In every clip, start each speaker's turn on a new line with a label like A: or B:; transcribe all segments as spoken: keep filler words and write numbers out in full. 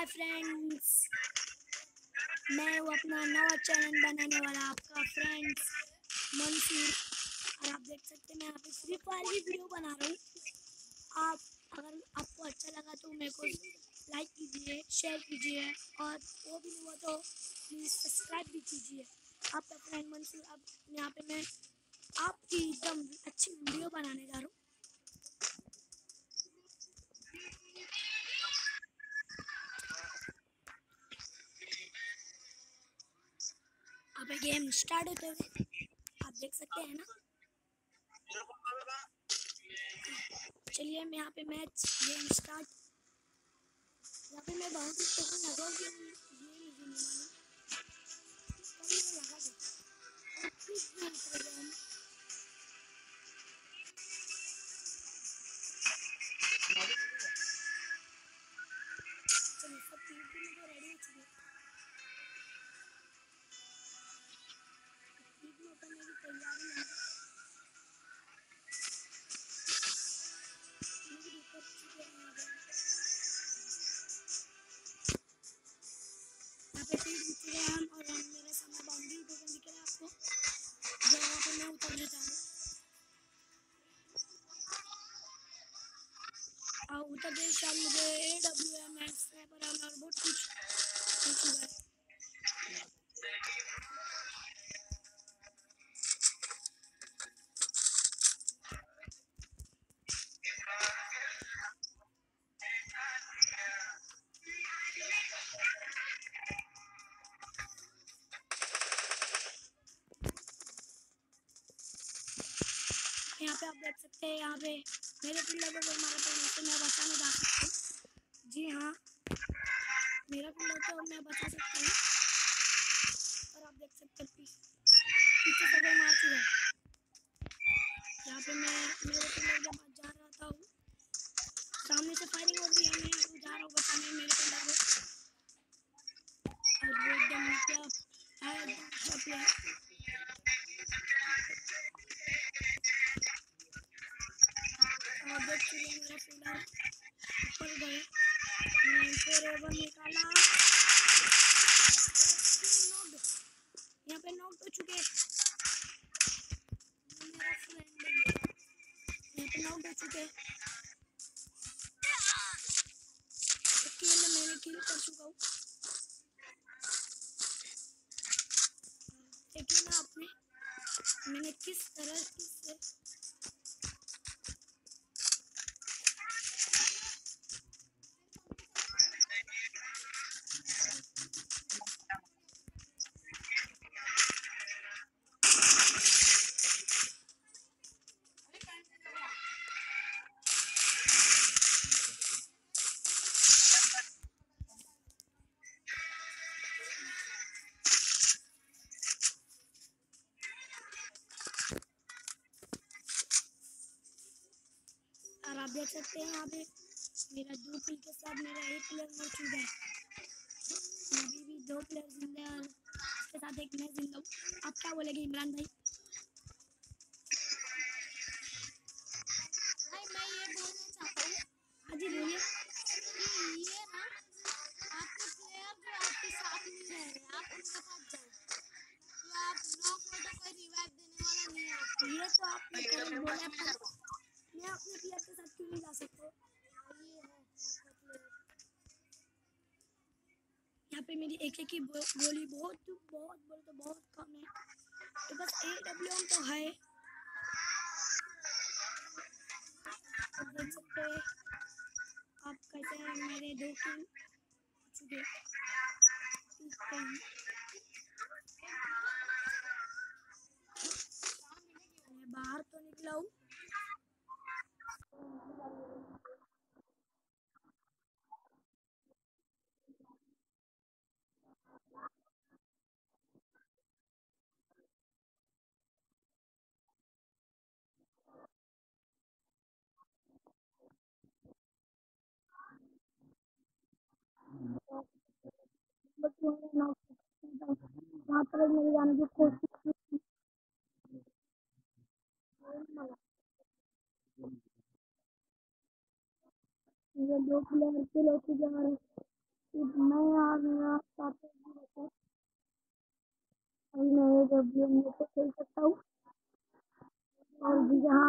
A: Hi friends, मैं हूँ अपना नवा चैनल बनाने वाला आपका फ्रेंड्स मंसूर। और आप देख सकते हैं मैं यहाँ पे फ्री फायर की वीडियो बना रहा हूँ। आप अगर आपको अच्छा लगा तो मेरे को लाइक कीजिए, शेयर कीजिए और वो भी नहीं हुआ तो प्लीज़ सब्सक्राइब भी कीजिए। आपका फ्रेंड मंसूर। अब यहाँ पे मैं आपकी एकदम अच्छी वीडियो बनाने जा रहा हूँ। अब गेम स्टार्ट होते हुए आप देख सकते हैं ना। चलिए मैं यहाँ पे मैच गेम स्टार्ट। यहाँ पे मैं बहुत ही टोकन लगा कि ये मुझे नहीं मालूम कब ये लगा देता और फिर गेम कर गया हम। चलिए सब पीवीपी में तो रेडी हो चुके हैं। पीवीपी ओपन की तैयारी है। पीवीपी ऊपर चुके हैं यहाँ पे। यहाँ पे टीम जीत गए हम और हम मेरे सामने बाउंड्री टोकन दिख रहा है आपको, जो यहाँ पे मैं उतरने जा रहा हूँ। और उतर गए शायद मुझे ए डब्ल्यू एम एस पर और बहुत कुछ मिल चुका है। यहाँ पे आप देख सकते हैं, यहाँ पे मेरे पिल्लर को कोई मारा तो उसे मैं बचाने जा सकता हूँ। जी हाँ, मेरा पिल्लर को मैं बचा सकता हूँ। और आप देख सकते हैं पीछे से कोई मार चुका है। यहाँ पे मैं मेरे पिल्लर के पास जा रहा था, सामने से फायरिंग हो रही है, मैं जा रहा हूँ बचाने मेरे पिल्लर को। और वो एकदम क्या है, एकदम अच्छा प्लेयर। और देख चुके हैं मेरा पिल्लर ऊपर गए, मैं फोर निकाला। यहाँ पे नॉक हो चुके हैं, मेरा फ्रेंड यहाँ पे नॉक हो चुके हैं। किल मैंने किल कर चुका हूँ। देखिए ना आपने मैंने किस तरह से और आप देख सकते हैं यहाँ पे मेरा दो किल के साथ मेरा एक प्लेयर मर चुका है। अभी भी दो प्लेयर जिंदा है और उसके साथ एक मैं जिंदा हूँ। आप क्या बोलेंगे इमरान भाई?
B: भाई मैं ये बोलना चाहता हूँ,
A: हाँ जी बोलिए।
B: कि ये ना आपके प्लेयर जो आपके साथ नहीं रह रहे, आप उनके पास जाओ तो आप नॉक हो तो कोई रिवाइव देने वाला नहीं है आपको।
A: ये तो आपने करेक्ट बोला, पर मैं अपने प्लेयर के साथ क्यों नहीं जा सकता?
B: ये है आपका प्लेयर।
A: यहाँ पे मेरी एक एक की गोली बहुत बहुत बोले तो बहुत कम है, तो बस ए डब्ल्यू एम तो है। आप देख सकते हैं आप कैसे हैं, मेरे दो किल चुके मैं बाहर तो निकला हूँ। वहाँ पर मेरी जाने की कोशिश की। ये दो प्लेयर किल हो चुके हैं। मैं यहाँ मेरा साथ में अभी मैं एक डब्ल्यू में से खेल सकता हूँ और भी यहाँ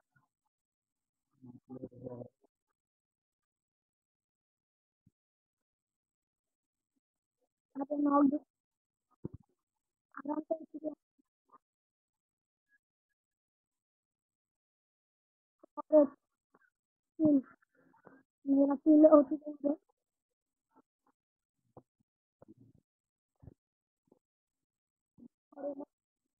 A: यहाँ पे नॉक आराम से इसलिए और किल मेरा किल हो चुका है और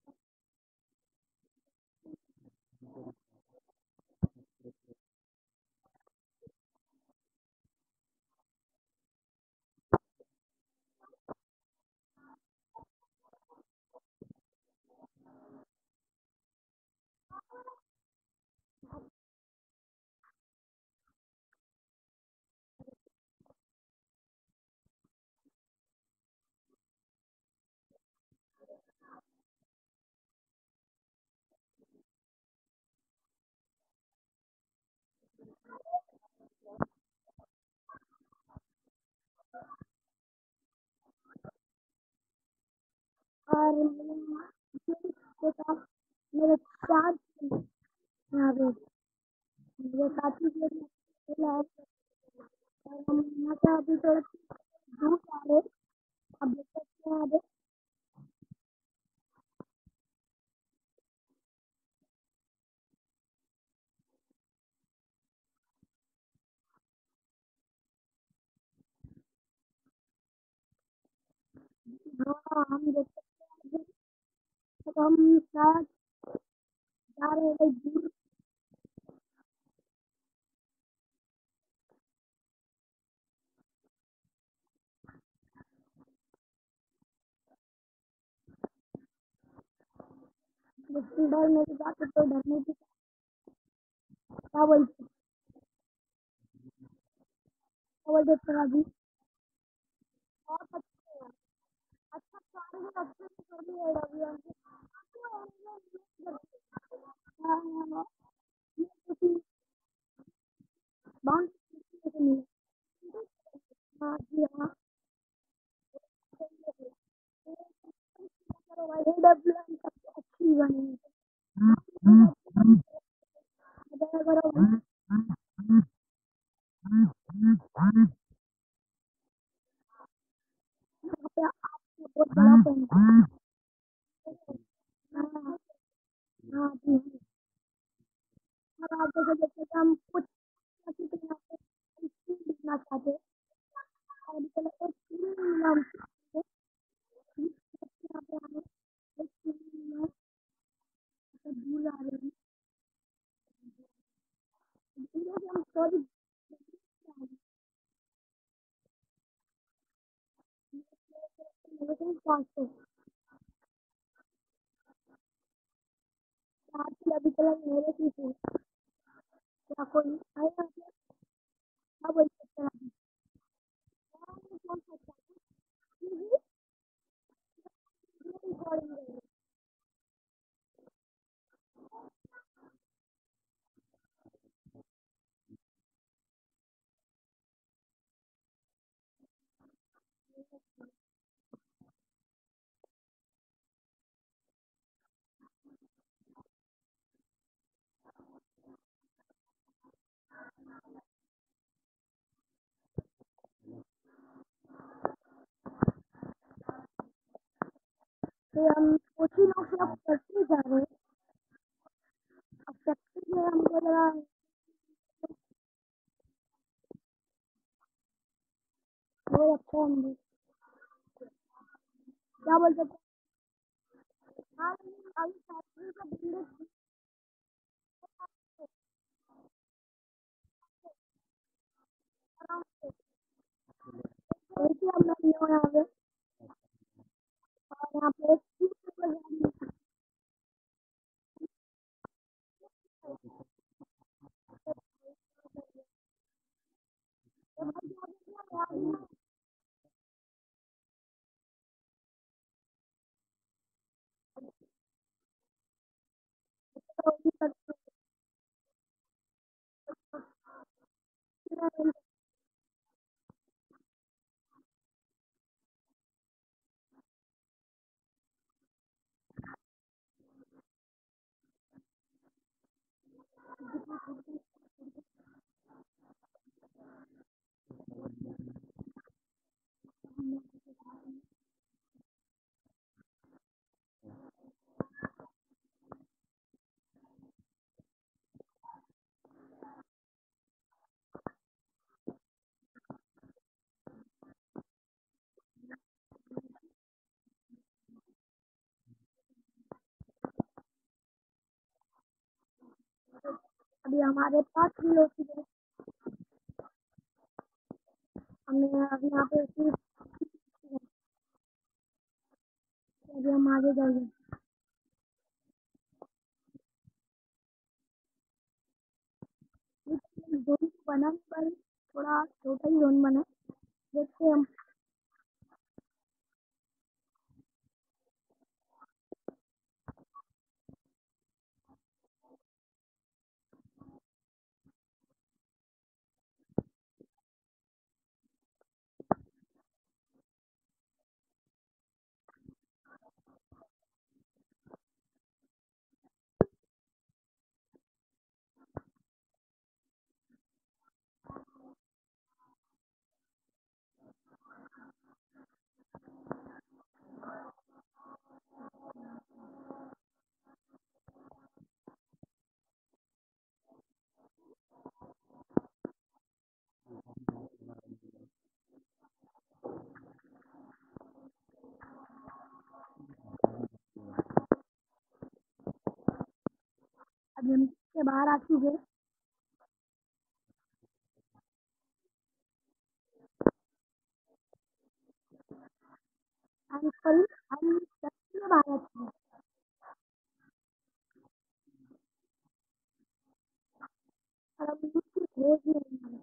A: और के साथ मेरे चार यहाँ पे मेरे साथी के लिए खेला है और हम यहाँ से अभी थोड़ा दूर जा रहे हैं अब देख सकते हैं यहाँ पे हाँ हम देख सकते हैं अभी तक हम शायद जा रहे हैं दूर लेकिन डर मेरे साथ तो डरने की क्या बोलते क्या बोलते थे अभी बहुत अच्छे हैं अच्छा टारगेट अच्छे से कर दिया है अभी हमने हाँ हाँ हाँ ये किसी बाउंड से नहीं हाँ जी हाँ करो भाई ए डब्ल्यू एम सबसे अच्छी बनी है बताया करो भाई यहाँ पे आपको बहुत बड़ा फैन हाँ हाँ जी और आप जैसे जैसे कि हम कुछ किसी के यहाँ पे स्किल दिखना चाहते हैं और चलो एक स्किल मिला हमको यहाँ पे हमें एक स्किल मिला तो भूल आ रही है धीरे से हम सॉरी लेकिन पाँच सौ चार की अभी तक मेरे की थी क्या कोई आएगा क्या बोल सकते हैं अभी मैं कौन सकता है रिकॉर्डिंग तो हम कुछ ही लोग से अब फैक्ट्री जा रहे हैं अब फैक्ट्री में हमको लगा बहुत अच्छा है हम क्या बोल सकते हैं हाँ अभी फैक्ट्री का बिल्डिंग देखिए अब मैं न्यू यहाँ पे और यहाँ पे एक चीज को जानी है तो भाई क्या देखिए याद नहीं तो भी करते हैं अभी हमारे पास भी होती है, हमने अभी यहाँ पे सीट अभी हम आगे जाएंगे। जोन बना पर थोड़ा छोटा ही जोन बना, देखते हम। अभी हम के बाहर आ चुके हैं। हम करीब हम सभी के बाहर आ चुके हैं। और अब उसकी खोज ही नहीं है।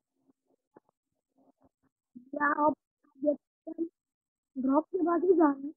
A: या अब ड्रॉप के बाद ही जाना है।